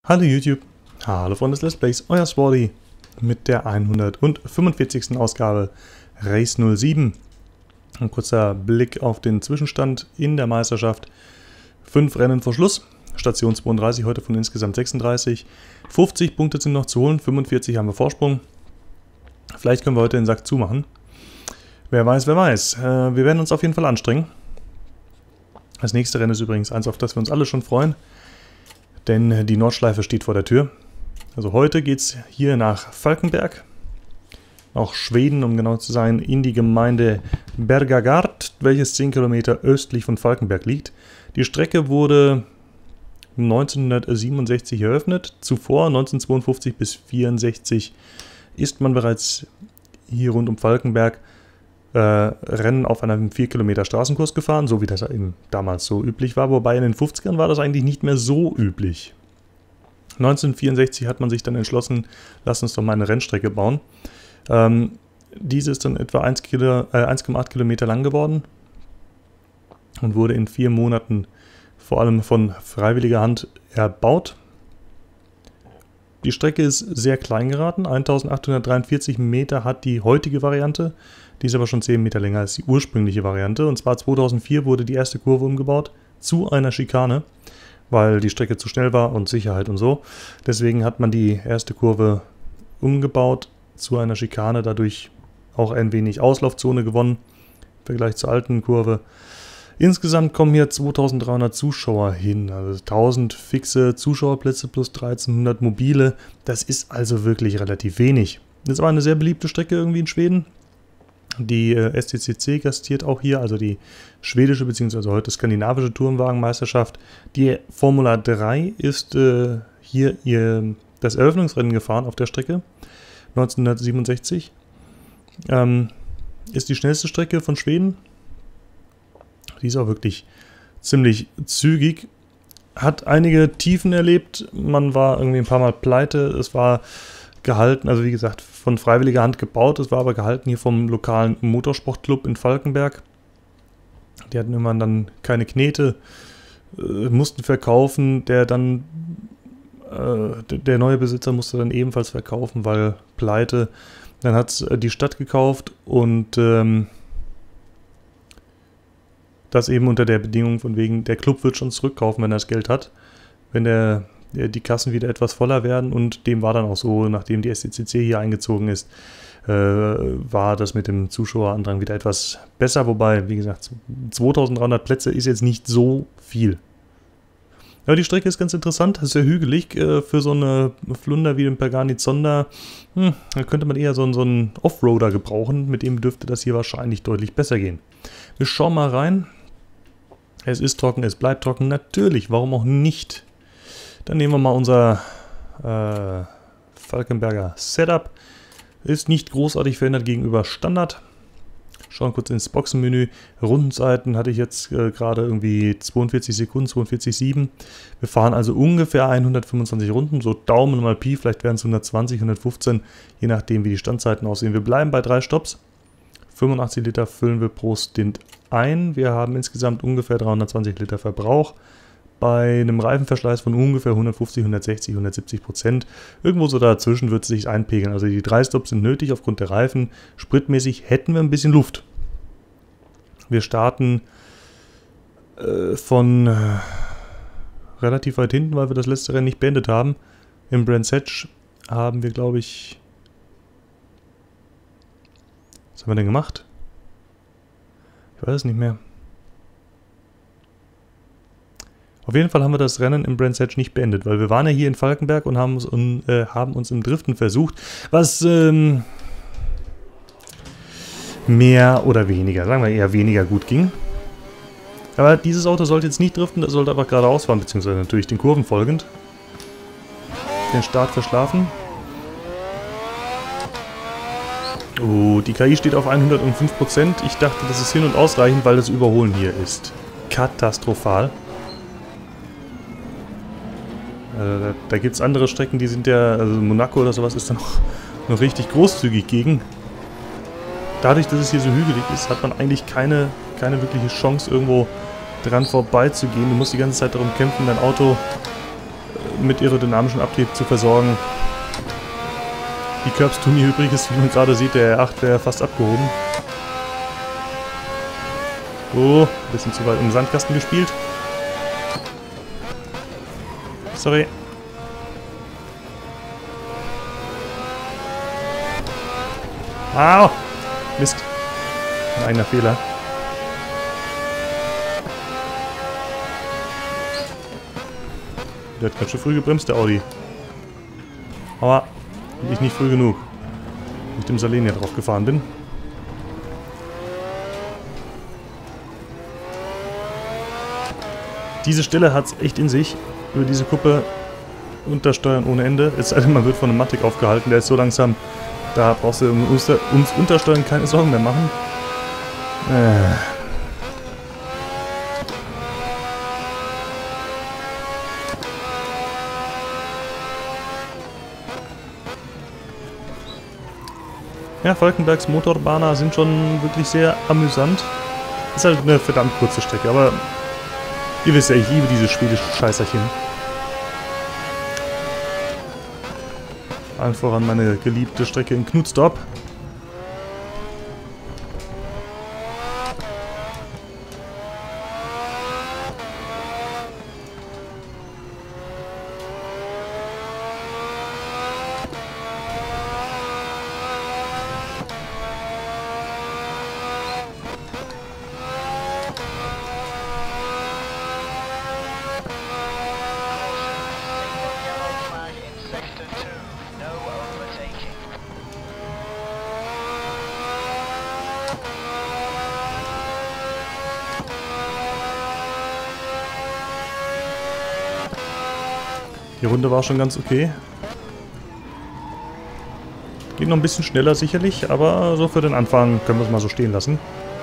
Hallo YouTube, hallo Freunde des Let's Plays, euer Swarty mit der 145. Ausgabe Race 07. Ein kurzer Blick auf den Zwischenstand in der Meisterschaft. 5 Rennen vor Schluss, Station 32, heute von insgesamt 36. 50 Punkte sind noch zu holen, 45 haben wir Vorsprung. Vielleicht können wir heute den Sack zumachen. Wer weiß, wer weiß. Wir werden uns auf jeden Fall anstrengen. Das nächste Rennen ist übrigens eins, auf das wir uns alle schon freuen. Denn die Nordschleife steht vor der Tür. Also heute geht es hier nach Falkenberg, auch Schweden, um genau zu sein, in die Gemeinde Bergagard, welches 10 Kilometer östlich von Falkenberg liegt. Die Strecke wurde 1967 eröffnet. Zuvor, 1952 bis 1964, ist man bereits hier rund um Falkenberg Rennen auf einem 4 Kilometer Straßenkurs gefahren, so wie das eben damals so üblich war, wobei in den 50ern war das eigentlich nicht mehr so üblich. 1964 hat man sich dann entschlossen, lass uns doch mal eine Rennstrecke bauen. Diese ist dann etwa 1,8 Kilometer lang geworden und wurde in 4 Monaten vor allem von freiwilliger Hand erbaut. Die Strecke ist sehr klein geraten, 1843 Meter hat die heutige Variante, die ist aber schon 10 Meter länger als die ursprüngliche Variante. Und zwar 2004 wurde die erste Kurve umgebaut zu einer Schikane, weil die Strecke zu schnell war und Sicherheit und so. Deswegen hat man die erste Kurve umgebaut zu einer Schikane, dadurch auch ein wenig Auslaufzone gewonnen im Vergleich zur alten Kurve. Insgesamt kommen hier 2300 Zuschauer hin, also 1000 fixe Zuschauerplätze plus 1300 mobile. Das ist also wirklich relativ wenig. Das war eine sehr beliebte Strecke irgendwie in Schweden. Die STCC gastiert auch hier, also die schwedische bzw. heute skandinavische Tourenwagenmeisterschaft. Die Formula 3 ist hier das Eröffnungsrennen gefahren auf der Strecke, 1967. Ist die schnellste Strecke von Schweden. Die ist auch wirklich ziemlich zügig. Hat einige Tiefen erlebt. Man war irgendwie ein paar Mal pleite. Es war gehalten, also wie gesagt, von freiwilliger Hand gebaut. Es war aber gehalten hier vom lokalen Motorsportclub in Falkenberg. Die hatten immer dann keine Knete, mussten verkaufen. Der neue Besitzer musste dann ebenfalls verkaufen, weil pleite. Dann hat es die Stadt gekauft und das eben unter der Bedingung von wegen, der Club wird schon zurückkaufen, wenn er das Geld hat, wenn die Kassen wieder etwas voller werden, und dem war dann auch so, nachdem die STCC hier eingezogen ist, war das mit dem Zuschauerandrang wieder etwas besser, wobei, wie gesagt, 2300 Plätze ist jetzt nicht so viel. Ja, die Strecke ist ganz interessant, sehr hügelig, für so eine Flunder wie den Pagani Zonda, da könnte man eher so einen Offroader gebrauchen, mit dem dürfte das hier wahrscheinlich deutlich besser gehen. Wir schauen mal rein. Es ist trocken, es bleibt trocken, natürlich, warum auch nicht. Dann nehmen wir mal unser Falkenberger Setup. Ist nicht großartig verändert gegenüber Standard. Schauen kurz ins Boxenmenü. Rundenzeiten hatte ich jetzt gerade irgendwie 42 Sekunden, 42,7. Wir fahren also ungefähr 125 Runden, so Daumen mal Pi, vielleicht werden es 120, 115, je nachdem wie die Standzeiten aussehen. Wir bleiben bei 3 Stopps. 85 Liter füllen wir pro Stint ein. Wir haben insgesamt ungefähr 320 Liter Verbrauch. Bei einem Reifenverschleiß von ungefähr 150, 160, 170%. Irgendwo so dazwischen wird es sich einpegeln. Also die 3 Stops sind nötig aufgrund der Reifen. Spritmäßig hätten wir ein bisschen Luft. Wir starten von relativ weit hinten, weil wir das letzte Rennen nicht beendet haben. Im Brands Hatch haben wir, glaube ich... Was haben wir denn gemacht? Ich weiß es nicht mehr. Auf jeden Fall haben wir das Rennen im Brands Hatch nicht beendet, weil wir waren ja hier in Falkenberg und haben uns im Driften versucht, was mehr oder weniger, sagen wir eher weniger gut ging. Aber dieses Auto sollte jetzt nicht driften, das sollte einfach geradeaus fahren, beziehungsweise natürlich den Kurven folgend. Den Start verschlafen. Oh, die KI steht auf 105%. Ich dachte, das ist hin- und ausreichend, weil das Überholen hier ist katastrophal. Da gibt es andere Strecken, die sind ja, also Monaco oder sowas ist da noch richtig großzügig gegen. Dadurch, dass es hier so hügelig ist, hat man eigentlich keine wirkliche Chance, irgendwo dran vorbeizugehen. Du musst die ganze Zeit darum kämpfen, dein Auto mit aerodynamischem Abtrieb zu versorgen. Die Curbs tun ihr Übriges, wie man gerade sieht, der R8 wäre fast abgehoben. Oh, ein bisschen zu weit im Sandkasten gespielt. Sorry. Au! Mist. Ein eigener Fehler. Der hat ganz schön früh gebremst, der Audi. Aber ich nicht früh genug. Mit dem Salen hier drauf gefahren bin. Diese Stelle hat es echt in sich. Über diese Kuppe untersteuern ohne Ende. Es sei denn, man wird von einem Matic aufgehalten. Der ist so langsam. Da brauchst du ums Untersteuern keine Sorgen mehr machen. Ja, Falkenbergs Motorbahner sind schon wirklich sehr amüsant. Ist halt eine verdammt kurze Strecke, aber ihr wisst ja, ich liebe diese schwedischen Scheißerchen. Allen voran meine geliebte Strecke in Knutstorp. Die Runde war schon ganz okay. Geht noch ein bisschen schneller sicherlich, aber so für den Anfang können wir es mal so stehen lassen.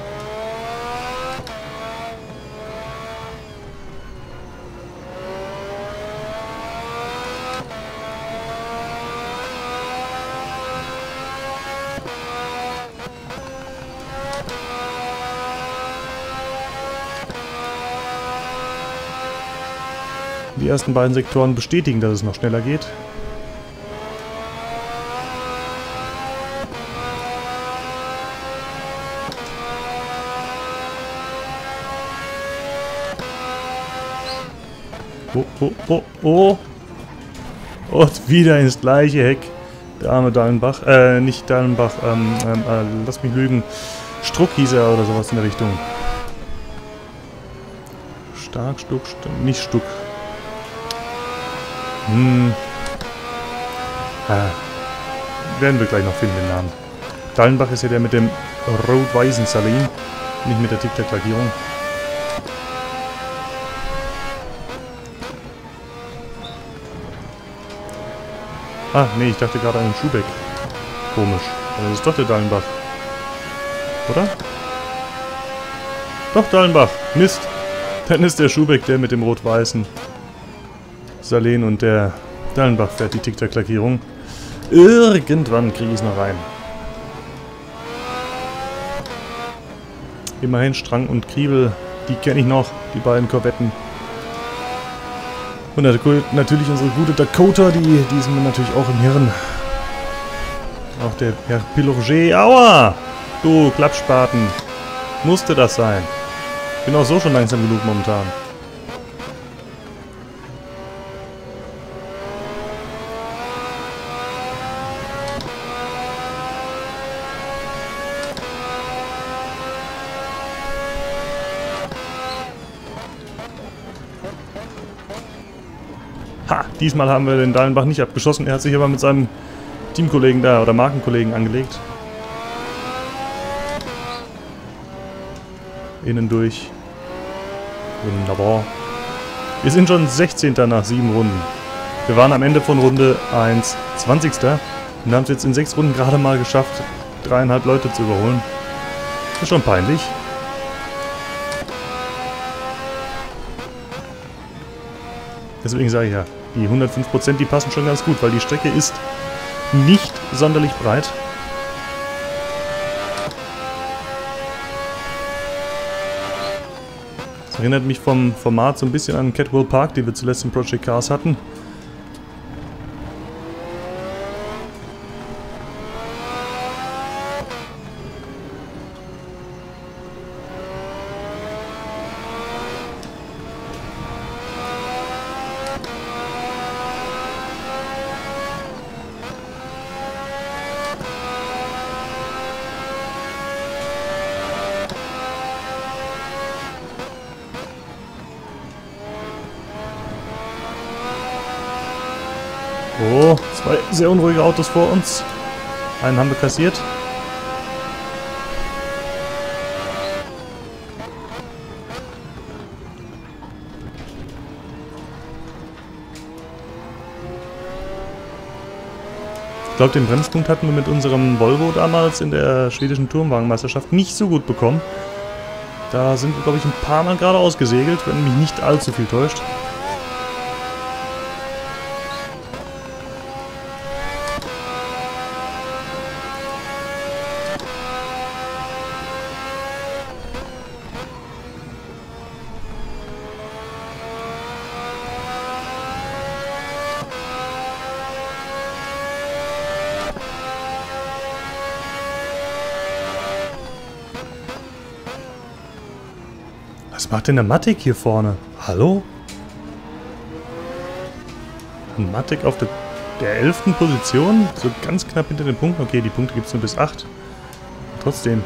Die ersten beiden Sektoren bestätigen, dass es noch schneller geht. Oh, oh, oh, oh. Und wieder ins gleiche Heck. Der arme Dallenbach. Nicht Dallenbach. Lass mich lügen. Struck hieß er oder sowas in der Richtung. Stark, Stuck, nicht Stuck. Werden wir gleich noch finden, den Namen. Dallenbach ist ja der mit dem rot-weißen Salen, nicht mit der Tic-Tac-Lackierung. Ah, nee, ich dachte gerade an den Schubeck. Komisch. Aber das ist doch der Dallenbach. Oder? Doch, Dallenbach. Mist. Dann ist der Schubeck der mit dem rot-weißen Salen und der Dallenbach fährt die Tic-Tac-Lackierung. Irgendwann kriege ich es noch rein. Immerhin Strang und Kriebel, die kenne ich noch, die beiden Korvetten. Und natürlich unsere gute Dakota, die ist mir natürlich auch im Hirn. Auch der Herr Pilorget. Aua! Du Klappspaten. Musste das sein. Bin auch so schon langsam genug momentan. Ha! Diesmal haben wir den Dallenbach nicht abgeschossen. Er hat sich aber mit seinem Teamkollegen da oder Markenkollegen angelegt. Innen durch. Wunderbar. Wir sind schon 16. nach 7 Runden. Wir waren am Ende von Runde 1 20. und haben es jetzt in 6 Runden gerade mal geschafft, 3,5 Leute zu überholen. Das ist schon peinlich. Deswegen sage ich ja, die 105%, die passen schon ganz gut, weil die Strecke ist nicht sonderlich breit. Das erinnert mich vom Format so ein bisschen an Catwall Park, die wir zuletzt in Project Cars hatten. Oh, zwei sehr unruhige Autos vor uns. Einen haben wir kassiert. Ich glaube, den Bremspunkt hatten wir mit unserem Volvo damals in der schwedischen Turmwagenmeisterschaft nicht so gut bekommen. Da sind wir, glaube ich, ein paar Mal geradeaus gesegelt, wenn mich nicht allzu viel täuscht. Was macht denn der Matic hier vorne? Hallo? Ein Matic auf der 11. Position? So ganz knapp hinter den Punkten. Okay, die Punkte gibt es nur bis 8. Trotzdem.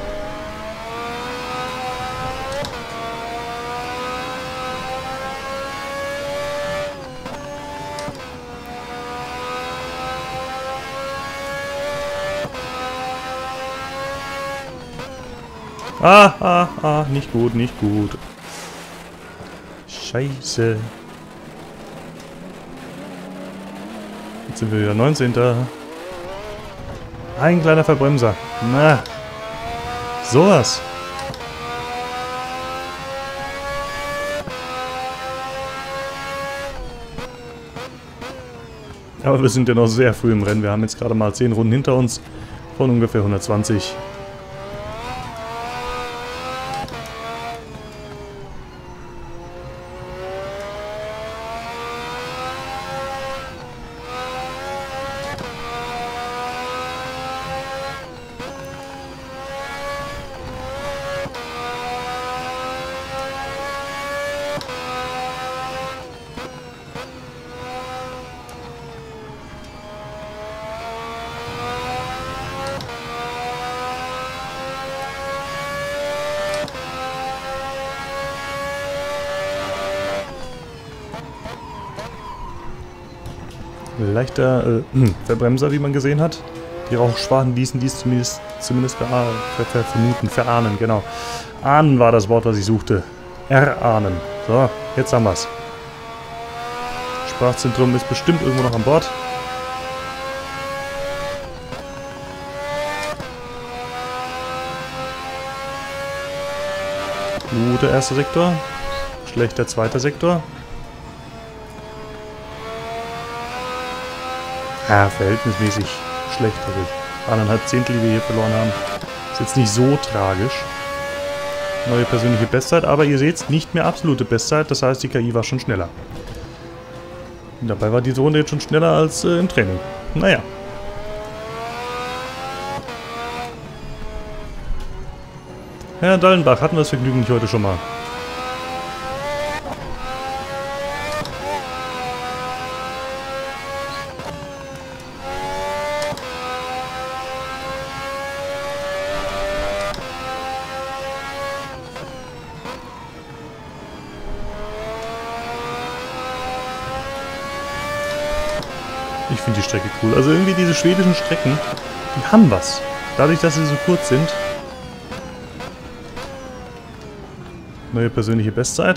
Nicht gut, nicht gut. Scheiße. Jetzt sind wir wieder 19. Ein kleiner Verbremser. Na. Sowas. Aber wir sind ja noch sehr früh im Rennen. Wir haben jetzt gerade mal 10 Runden hinter uns von ungefähr 120. Leichter Verbremser, wie man gesehen hat. Die Rauchschwaden ließen dies zumindest vermuten, verahnen, genau. Ahnen war das Wort, was ich suchte. Erahnen. So, jetzt haben wir's. Sprachzentrum ist bestimmt irgendwo noch an Bord. Guter erster Sektor. Schlechter zweiter Sektor. Ja, verhältnismäßig schlecht, also 1,5 Zehntel, die wir hier verloren haben. Ist jetzt nicht so tragisch. Neue persönliche Bestzeit, aber ihr seht, nicht mehr absolute Bestzeit, das heißt, die KI war schon schneller. Und dabei war diese Runde jetzt schon schneller als im Training. Naja. Herr Dallenbach, hatten wir das Vergnügen nicht heute schon mal? Ich finde die Strecke cool. Also irgendwie diese schwedischen Strecken, die haben was. Dadurch, dass sie so kurz sind. Neue persönliche Bestzeit.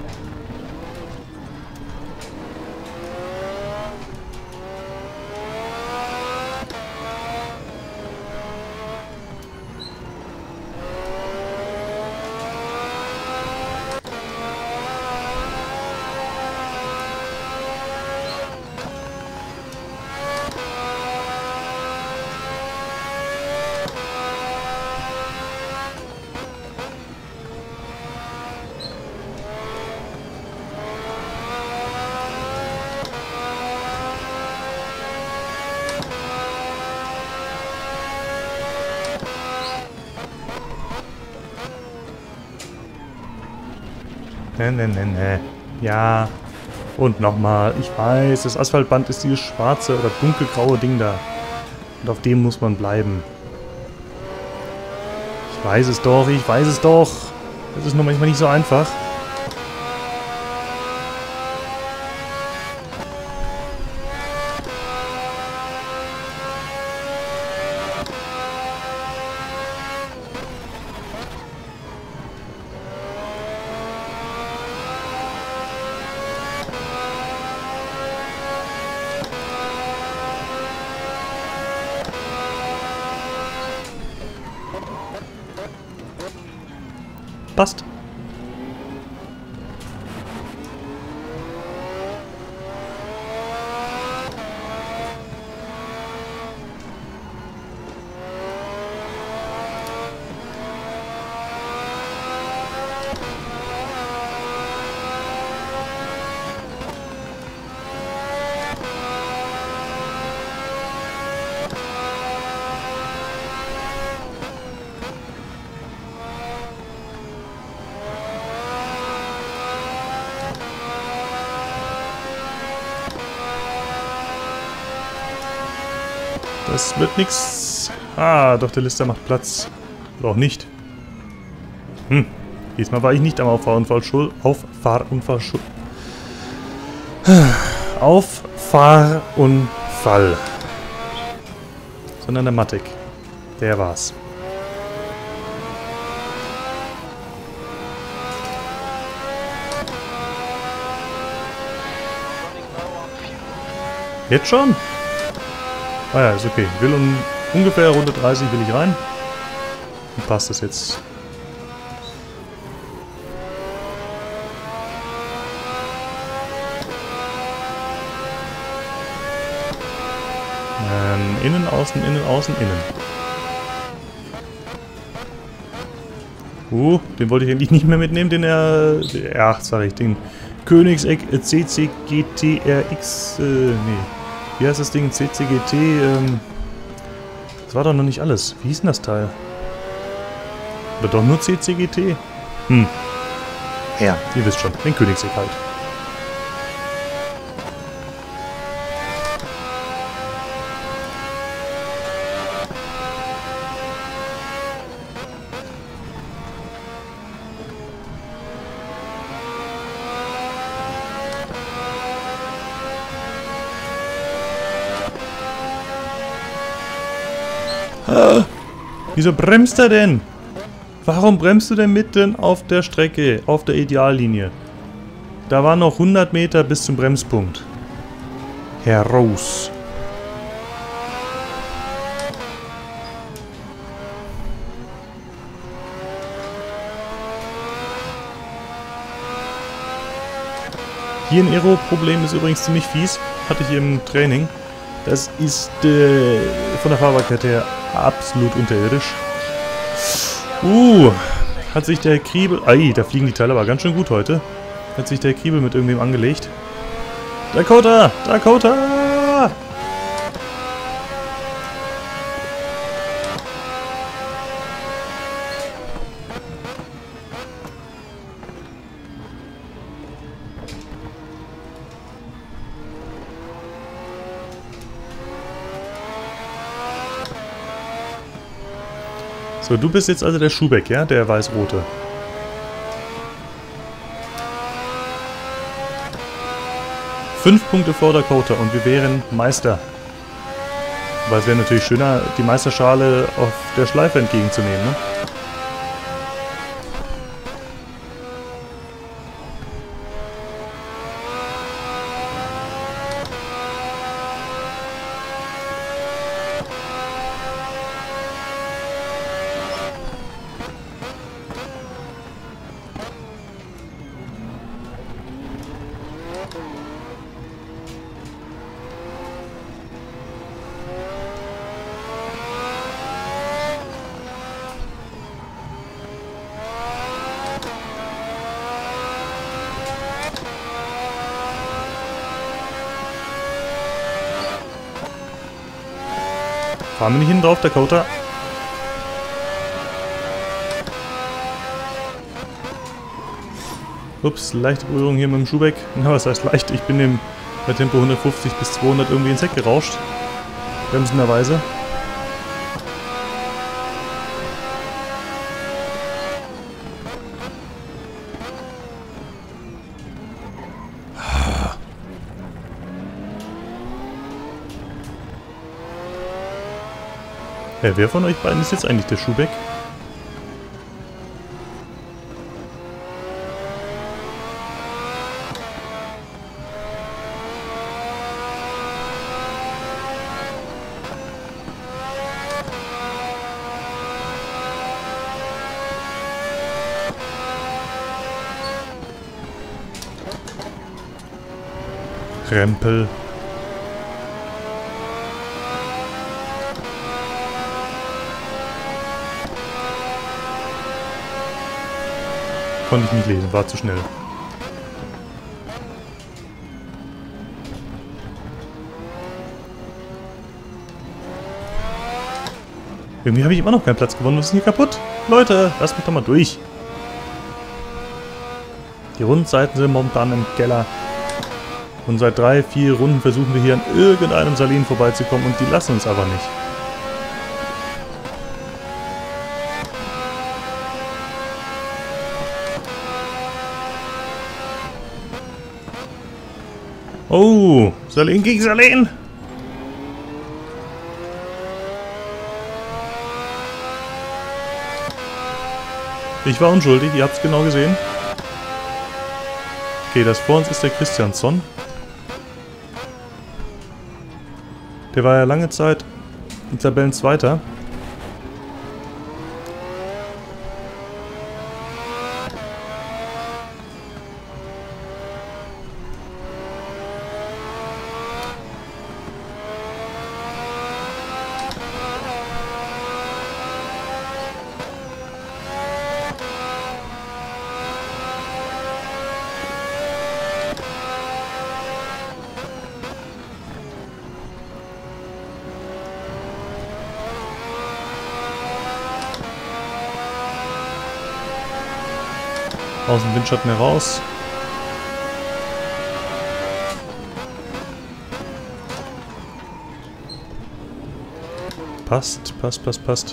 Ne. Ja. Und nochmal. Ich weiß, das Asphaltband ist dieses schwarze oder dunkelgraue Ding da. Und auf dem muss man bleiben. Ich weiß es doch, ich weiß es doch. Das ist nur manchmal nicht so einfach. Passt. Das wird nix. Ah, doch, der Lister macht Platz. Oder auch nicht. Diesmal war ich nicht am Auffahrunfall schuld. Auffahrunfall. Sondern der Matic. Der war's. Jetzt schon? Ah ja, ist okay. Will ungefähr Runde 30 will ich rein. Dann passt das jetzt. Innen, außen, innen. Den wollte ich eigentlich nicht mehr mitnehmen, den den Königsegg CCGT-RX, nee. Wie heißt das Ding? CCGT, das war doch noch nicht alles. Wie hieß denn das Teil? Oder doch nur CCGT? Ja, ihr wisst schon, den Königsegg halt. Wieso bremst er denn? Warum bremst du denn mitten auf der Strecke, auf der Ideallinie? Da waren noch 100 Meter bis zum Bremspunkt. Heraus. Hier ein Aero-Problem ist übrigens ziemlich fies. Hatte ich im Training. Das ist von der Fahrbarkeit her absolut unterirdisch. Hat sich der Kriebel... Ei, da fliegen die Teile aber ganz schön gut heute. Hat sich der Kriebel mit irgendwem angelegt. Dakota! Dakota! So, du bist jetzt also der Schubeck, ja? Der weiß-rote. Fünf Punkte vor Dakota und wir wären Meister. Aber es wäre natürlich schöner, die Meisterschale auf der Schleife entgegenzunehmen, ne? Fahren wir nicht hinten drauf, Dakota? Ups, leichte Berührung hier mit dem Schubeck. Na, was heißt leicht? Ich bin bei Tempo 150 bis 200 irgendwie ins Heck gerauscht. Bremsenderweise. Ja, wer von euch beiden ist jetzt eigentlich der Schubeck? Rempel. Konnte ich nicht lesen, war zu schnell. Irgendwie habe ich immer noch keinen Platz gewonnen. Was ist denn hier kaputt? Leute, lasst mich doch mal durch. Die Rundseiten sind momentan im Keller. Und seit 3, 4 Runden versuchen wir hier an irgendeinem Salin vorbeizukommen und die lassen uns aber nicht. Oh, Salin gegen Salin! Ich war unschuldig, ihr habt es genau gesehen. Okay, das vor uns ist der Christiansson. Der war ja lange Zeit in Tabellenzweiter. Aus dem Windschatten heraus. Passt, passt, passt, passt.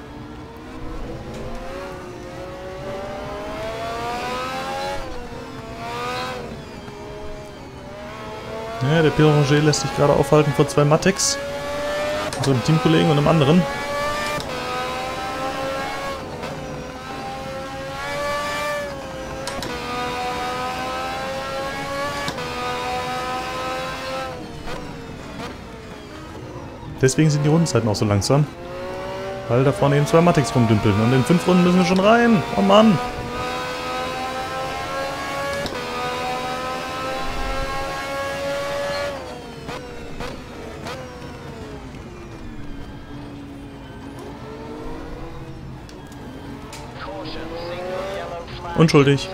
Ja, der Pironger lässt sich gerade aufhalten vor 2 Matex. Unserem Teamkollegen und einem anderen. Deswegen sind die Rundenzeiten auch so langsam. Weil da vorne eben 2 Matex rumdümpeln. Und in 5 Runden müssen wir schon rein. Oh Mann. Unschuldig.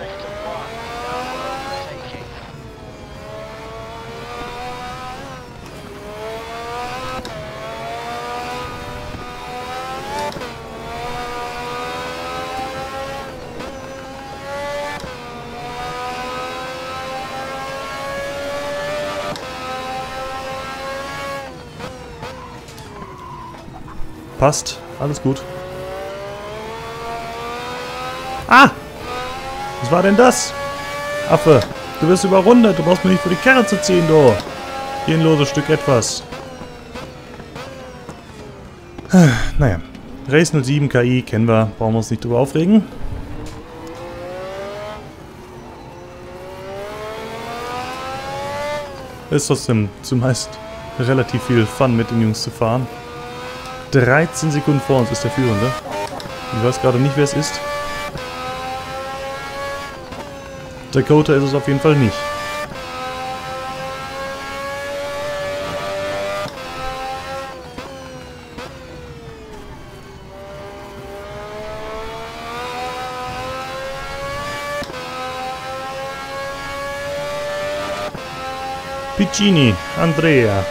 Passt. Alles gut. Ah! Was war denn das? Affe, du wirst überrundet. Du brauchst mir nicht vor die Karre zu ziehen, du. Gehlenloses Stück etwas. Naja. Race 07 KI kennen wir. Brauchen wir uns nicht drüber aufregen. Ist trotzdem zumeist relativ viel Fun mit den Jungs zu fahren. 13 Sekunden vor uns ist der Führende. Ich weiß gerade nicht, wer es ist. Dakota ist es auf jeden Fall nicht. Piccini, Andrea.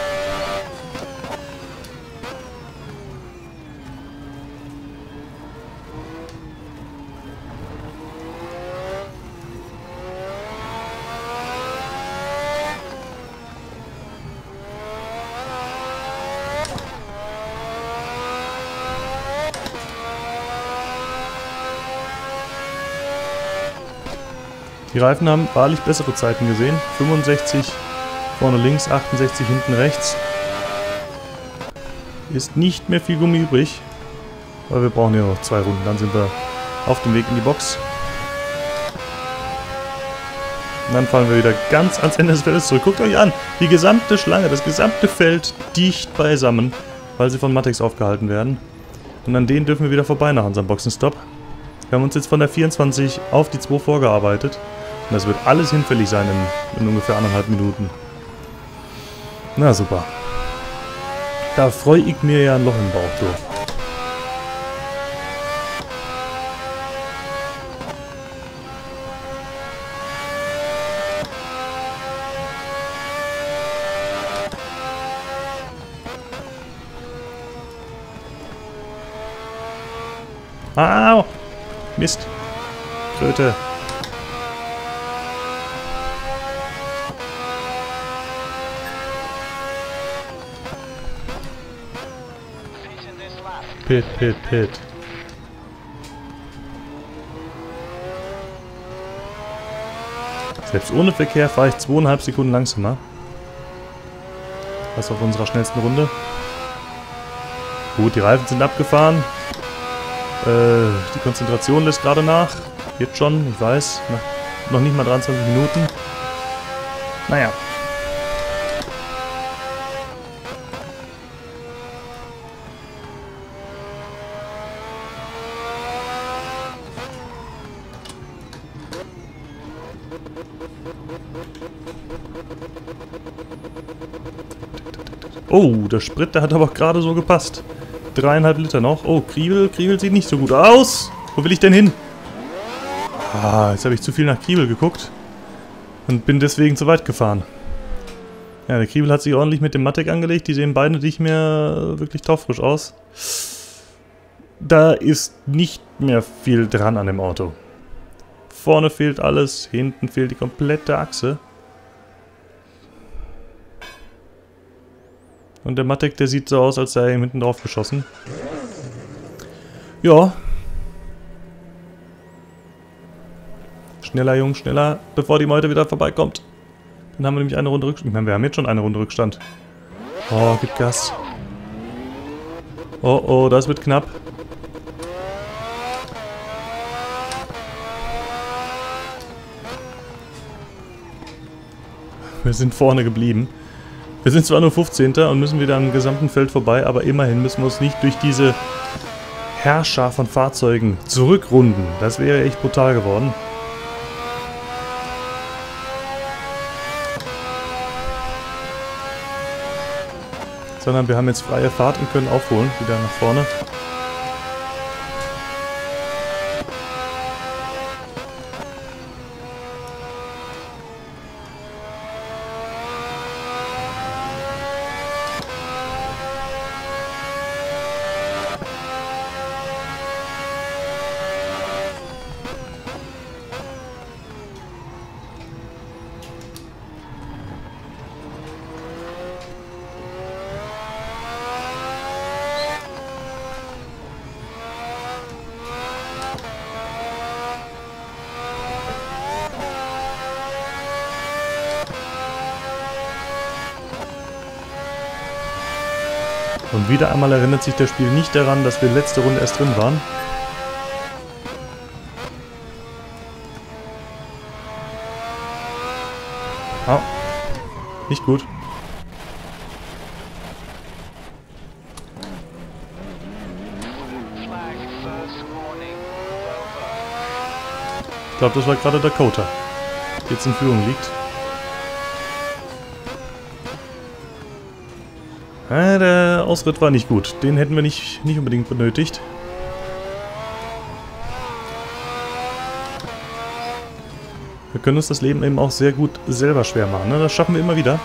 Die Reifen haben wahrlich bessere Zeiten gesehen. 65 vorne links, 68 hinten rechts. Ist nicht mehr viel Gummi übrig. Aber wir brauchen ja noch 2 Runden. Dann sind wir auf dem Weg in die Box. Und dann fahren wir wieder ganz ans Ende des Feldes zurück. Guckt euch an, die gesamte Schlange, das gesamte Feld dicht beisammen, weil sie von Matex aufgehalten werden. Und an denen dürfen wir wieder vorbei nach unserem Boxenstopp. Wir haben uns jetzt von der 24 auf die 2 vorgearbeitet. Und das wird alles hinfällig sein in ungefähr 1,5 Minuten. Na super. Da freue ich mir ja ein Loch im Bauch, du. Au! Mist. Kröte. Pit, pit, pit. Selbst ohne Verkehr fahre ich 2,5 Sekunden langsamer. Was auf unserer schnellsten Runde. Gut, die Reifen sind abgefahren. Die Konzentration lässt gerade nach. Jetzt schon, ich weiß. Noch nicht mal 23 Minuten. Naja. Oh, der Sprit, der hat aber gerade so gepasst. 3,5 Liter noch. Oh, Kriebel sieht nicht so gut aus. Wo will ich denn hin? Ah, jetzt habe ich zu viel nach Kriebel geguckt. Und bin deswegen zu weit gefahren. Ja, der Kriebel hat sich ordentlich mit dem Matic angelegt. Die sehen beide nicht mehr wirklich taufrisch aus. Da ist nicht mehr viel dran an dem Auto. Vorne fehlt alles, hinten fehlt die komplette Achse. Und der Matic, der sieht so aus, als sei er ihm hinten drauf geschossen. Ja. Schneller, Junge, schneller, bevor die Meute wieder vorbeikommt. Dann haben wir nämlich eine Runde Rückstand. Ich meine, wir haben jetzt schon eine Runde Rückstand. Oh, gib Gas. Oh, oh, das wird knapp. Wir sind vorne geblieben. Wir sind zwar nur 15. und müssen wieder am gesamten Feld vorbei, aber immerhin müssen wir uns nicht durch diese Herrscher von Fahrzeugen zurückrunden. Das wäre echt brutal geworden. Sondern wir haben jetzt freie Fahrt und können aufholen, wieder nach vorne. Und wieder einmal erinnert sich das Spiel nicht daran, dass wir letzte Runde erst drin waren. Oh. Nicht gut. Ich glaube, das war gerade Dakota, die jetzt in Führung liegt. Der Ausritt war nicht gut. Den hätten wir nicht unbedingt benötigt. Wir können uns das Leben eben auch sehr gut selber schwer machen. Ne? Das schaffen wir immer wieder.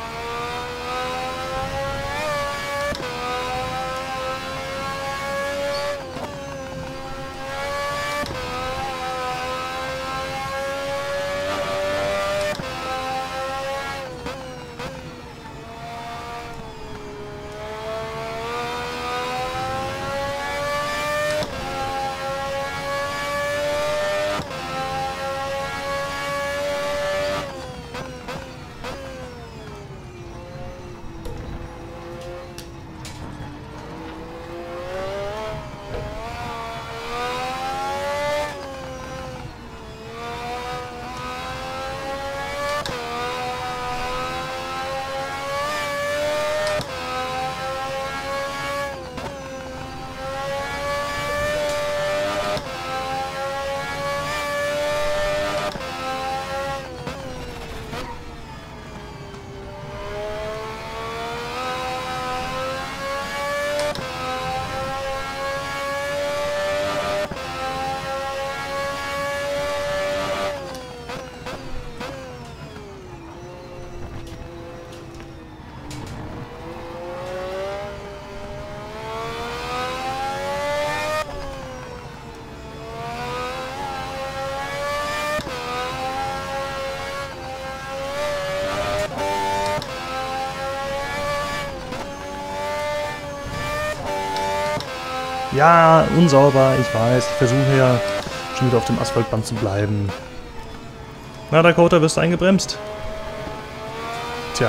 Ja, unsauber, ich weiß. Ich versuche ja schon wieder auf dem Asphaltband zu bleiben. Na, Dakota, wirst du eingebremst? Tja.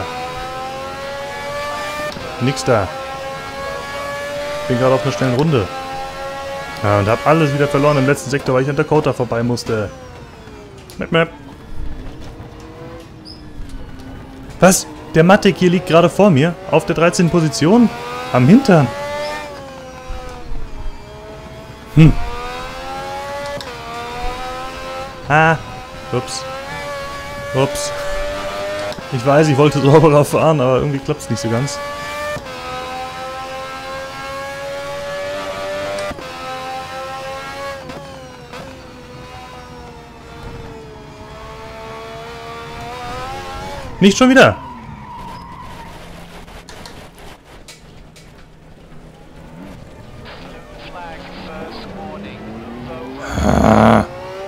Nix da. Bin gerade auf einer schnellen Runde. Ja, und hab alles wieder verloren im letzten Sektor, weil ich an Dakota vorbei musste. Map, map. Was? Der Matic hier liegt gerade vor mir. Auf der 13. Position. Am Hintern. Hm. Ah. Ups. Ups. Ich weiß, ich wollte sauberer fahren, aber irgendwie klappt es nicht so ganz. Nicht schon wieder! Ah.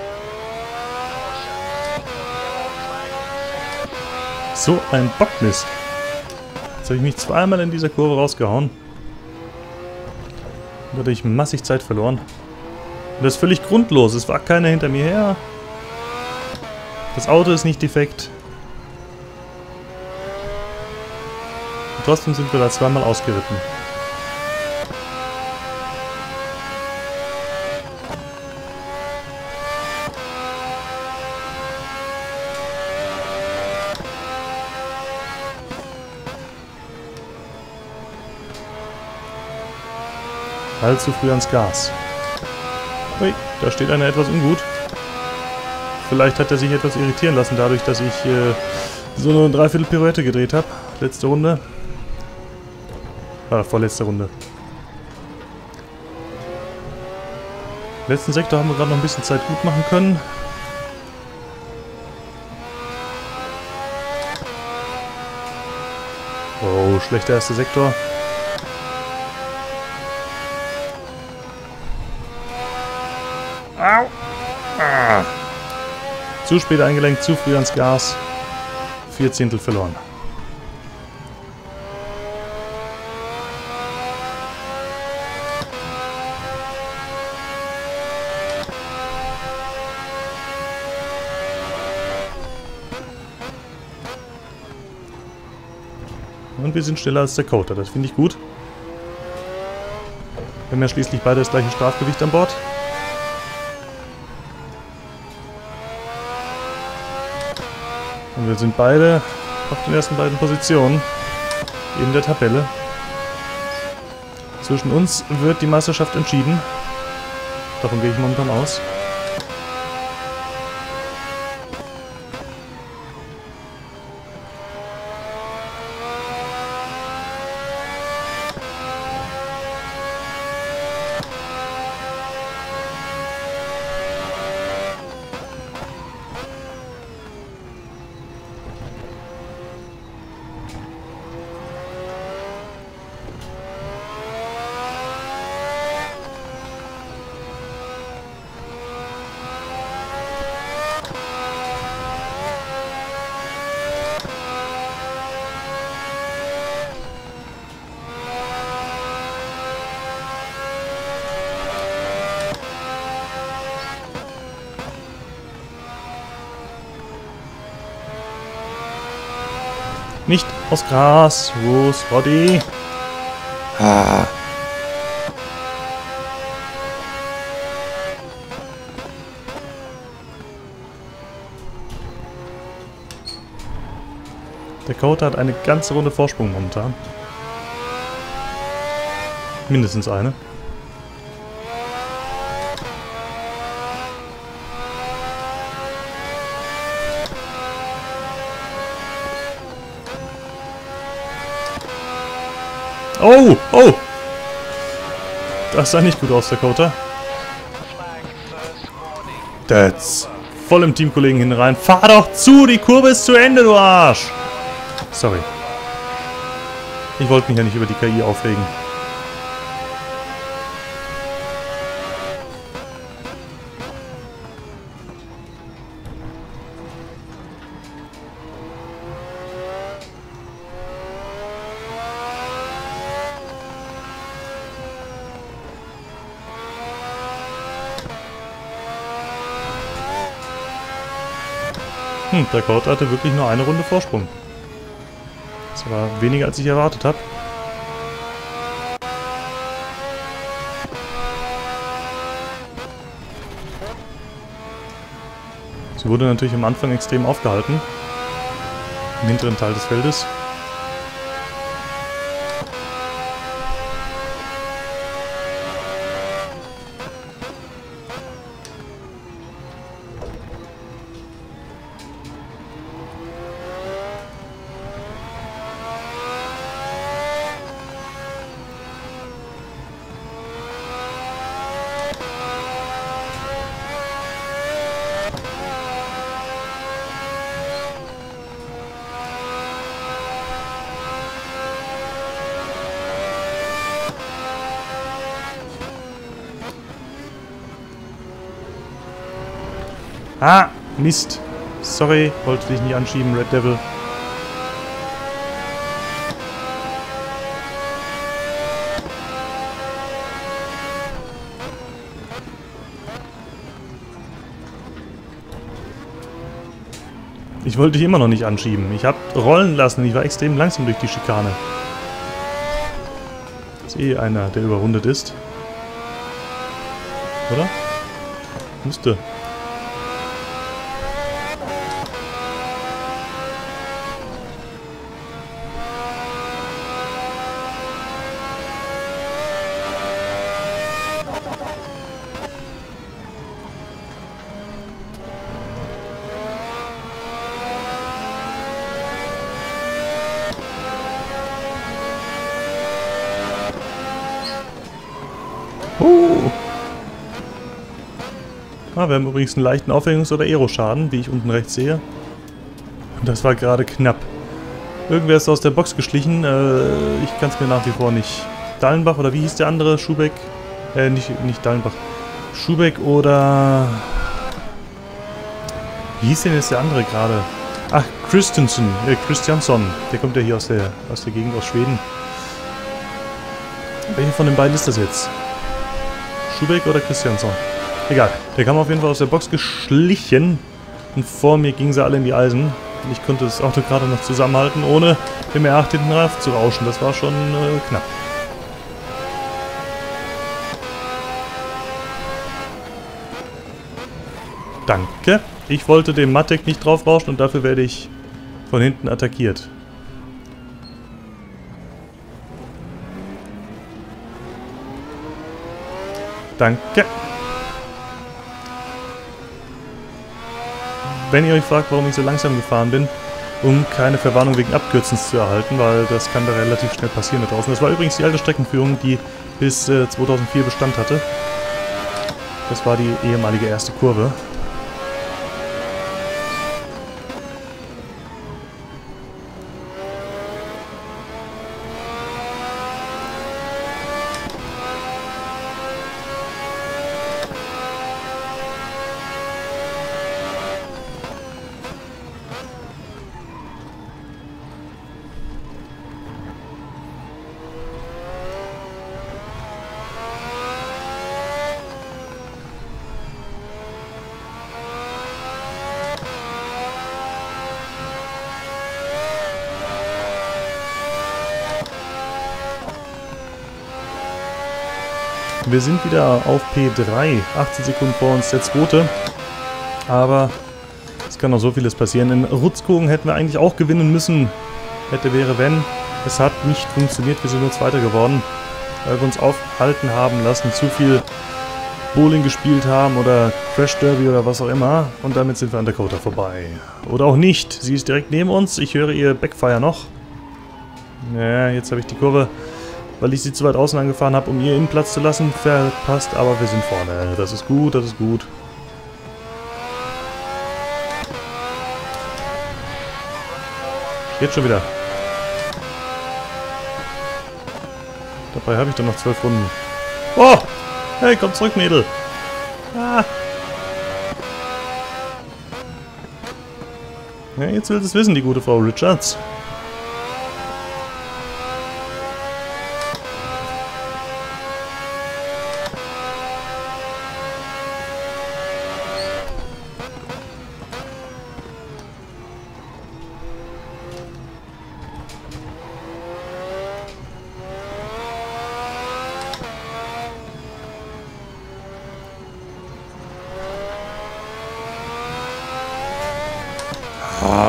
So ein Bockmist. Jetzt habe ich mich zweimal in dieser Kurve rausgehauen. Dadurch massig Zeit verloren. Und das ist völlig grundlos. Es war keiner hinter mir her. Das Auto ist nicht defekt. Und trotzdem sind wir da zweimal ausgeritten. Allzu früh ans Gas. Ui, da steht einer etwas ungut. Vielleicht hat er sich etwas irritieren lassen, dadurch, dass ich so eine Dreiviertel Pirouette gedreht habe. Letzte Runde. Vorletzte Runde. Letzten Sektor haben wir gerade noch ein bisschen Zeit gut machen können. Oh, schlechter erster Sektor. Au! Ah. Zu spät eingelenkt, zu früh ans Gas. 4 Zehntel verloren. Und wir sind schneller als Dakota, das finde ich gut. Wir haben ja schließlich beide das gleiche Strafgewicht an Bord. Und wir sind beide auf den ersten beiden Positionen in der Tabelle. Zwischen uns wird die Meisterschaft entschieden. Davon gehe ich momentan aus. Nicht aus Gras, wo ist Roddy? Ah. Dakota hat eine ganze Runde Vorsprung momentan. Mindestens eine. Oh, oh! Das sah nicht gut aus, Dakota. That's voll im Teamkollegen hinein. Fahr doch zu, die Kurve ist zu Ende, du Arsch! Sorry. Ich wollte mich ja nicht über die KI aufregen. Dakota hatte wirklich nur eine Runde Vorsprung. Das war weniger, als ich erwartet habe. Sie wurde natürlich am Anfang extrem aufgehalten. Im hinteren Teil des Feldes. Ah, Mist. Sorry, wollte dich nicht anschieben, Red Devil. Ich wollte dich immer noch nicht anschieben. Ich habe rollen lassen. Ich war extrem langsam durch die Schikane. Ist eh einer, der überrundet ist. Oder? Müsste. Ah, wir haben übrigens einen leichten Aufhängungs- oder Aeroschaden, wie ich unten rechts sehe. Und das war gerade knapp. Irgendwer ist aus der Box geschlichen. Ich kann es mir nach wie vor nicht. Dallenbach oder wie hieß der andere? Schubeck? Nicht Dallenbach. Schubeck oder... Wie hieß denn jetzt der andere gerade? Ach, Christiansson. Der kommt ja hier aus der Gegend, aus Schweden. Welcher von den beiden ist das jetzt? Schubeck oder Christiansson? Egal. Der kam auf jeden Fall aus der Box geschlichen. Und vor mir gingen sie alle in die Eisen. Und ich konnte das Auto gerade noch zusammenhalten, ohne dem R8 hinten rauf zu rauschen. Das war schon knapp. Danke. Ich wollte dem Matek nicht drauf rauschen und dafür werde ich von hinten attackiert. Danke. Wenn ihr euch fragt, warum ich so langsam gefahren bin, um keine Verwarnung wegen Abkürzens zu erhalten, weil das kann da relativ schnell passieren da draußen. Das war übrigens die alte Streckenführung, die bis 2004 Bestand hatte. Das war die ehemalige erste Kurve. Wir sind wieder auf P3, 18 Sekunden vor uns der zweite. Aber es kann noch so vieles passieren. In Rutskogen hätten wir eigentlich auch gewinnen müssen. Hätte, wäre, wenn. Es hat nicht funktioniert, wir sind nur Zweiter geworden. Weil wir uns aufhalten haben lassen, zu viel Bowling gespielt haben oder Crash Derby oder was auch immer. Und damit sind wir an Dakota vorbei. Oder auch nicht. Sie ist direkt neben uns. Ich höre ihr Backfire noch. Ja, jetzt habe ich die Kurve, weil ich sie zu weit außen angefahren habe, um ihr Innenplatz zu lassen, verpasst, aber wir sind vorne. Das ist gut, das ist gut. Jetzt schon wieder. Dabei habe ich doch noch 12 Runden. Oh! Hey, komm zurück, Mädel! Ah! Ja, jetzt will es wissen, die gute Frau Richards.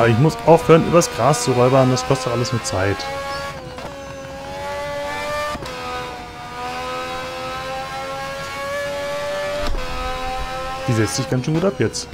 Ah, ich muss aufhören, übers Gras zu räubern. Das kostet alles nur Zeit. Die setzt sich ganz schön gut ab jetzt.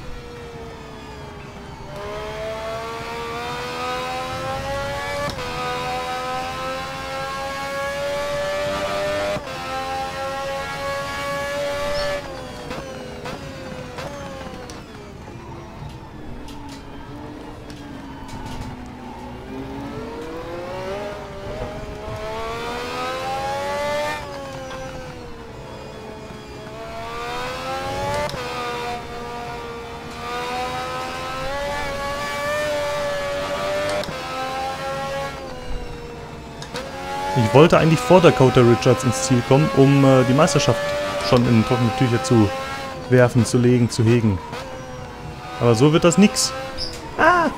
Ich wollte eigentlich vor Dakota Richards ins Ziel kommen, um die Meisterschaft schon in trockene Tücher zu werfen, zu legen, zu hegen. Aber so wird das nix. Ah!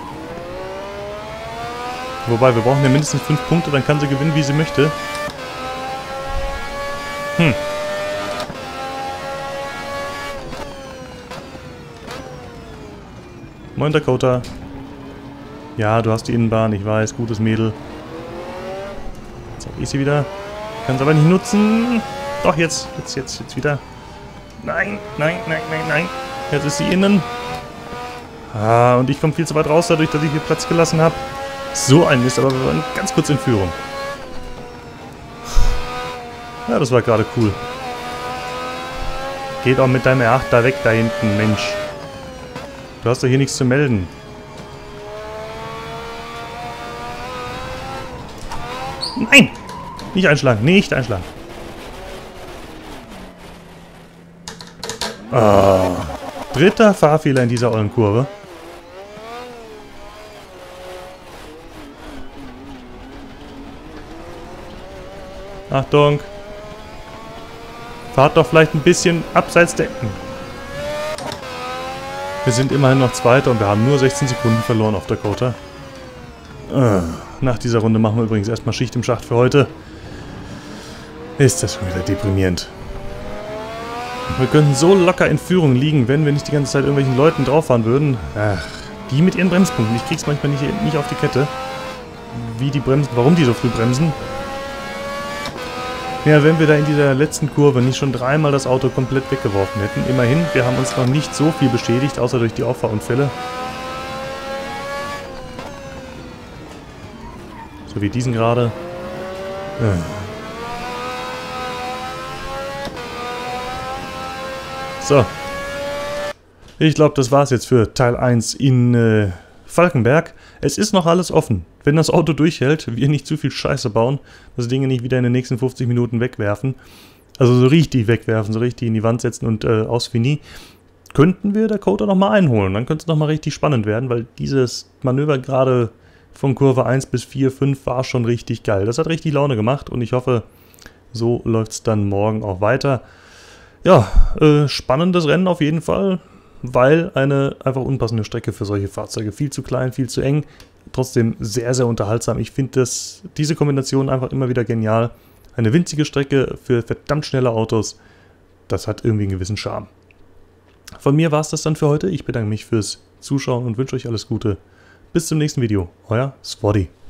Wobei, wir brauchen ja mindestens 5 Punkte, dann kann sie gewinnen, wie sie möchte. Moin Dakota. Ja, du hast die Innenbahn, ich weiß, gutes Mädel. Jetzt habe ich sie wieder. Kann es aber nicht nutzen. Doch, jetzt wieder. Nein. Jetzt ist sie innen. Ah, und ich komme viel zu weit raus, dadurch, dass ich hier Platz gelassen habe. So ein Mist, aber wir waren ganz kurz in Führung. Ja, das war gerade cool. Geht auch mit deinem R8 da weg, da hinten, Mensch. Du hast doch hier nichts zu melden. Nein! Nicht einschlagen, nicht einschlagen. Oh. Dritter Fahrfehler in dieser ollen Kurve. Achtung! Fahrt doch vielleicht ein bisschen abseits der Ecken. Wir sind immerhin noch Zweiter und wir haben nur 16 Sekunden verloren auf Dakota. Nach dieser Runde machen wir übrigens erstmal Schicht im Schacht für heute. Ist das schon wieder deprimierend. Wir könnten so locker in Führung liegen, wenn wir nicht die ganze Zeit irgendwelchen Leuten drauffahren würden. Ach, die mit ihren Bremspunkten. Ich krieg's manchmal nicht auf die Kette. Wie die bremsen, warum die so früh bremsen. Ja, wenn wir da in dieser letzten Kurve nicht schon dreimal das Auto komplett weggeworfen hätten. Immerhin, wir haben uns noch nicht so viel beschädigt, außer durch die Auffahrunfälle. So wie diesen gerade. So. Ich glaube, das war's jetzt für Teil 1 in Falkenberg. Es ist noch alles offen. Wenn das Auto durchhält, wir nicht zu viel Scheiße bauen, das Ding nicht wieder in den nächsten 50 Minuten wegwerfen, also so richtig wegwerfen, so richtig in die Wand setzen und aus wie nie, könnten wir Dakota nochmal einholen. Dann könnte es nochmal richtig spannend werden, weil dieses Manöver gerade von Kurve 1 bis 4, 5 war schon richtig geil. Das hat richtig Laune gemacht und ich hoffe, so läuft es dann morgen auch weiter. Ja, spannendes Rennen auf jeden Fall, weil eine einfach unpassende Strecke für solche Fahrzeuge. Viel zu klein, viel zu eng, trotzdem sehr, sehr unterhaltsam. Ich finde diese Kombination einfach immer wieder genial. Eine winzige Strecke für verdammt schnelle Autos, das hat irgendwie einen gewissen Charme. Von mir war es das dann für heute. Ich bedanke mich fürs Zuschauen und wünsche euch alles Gute. Bis zum nächsten Video. Euer Swoddy.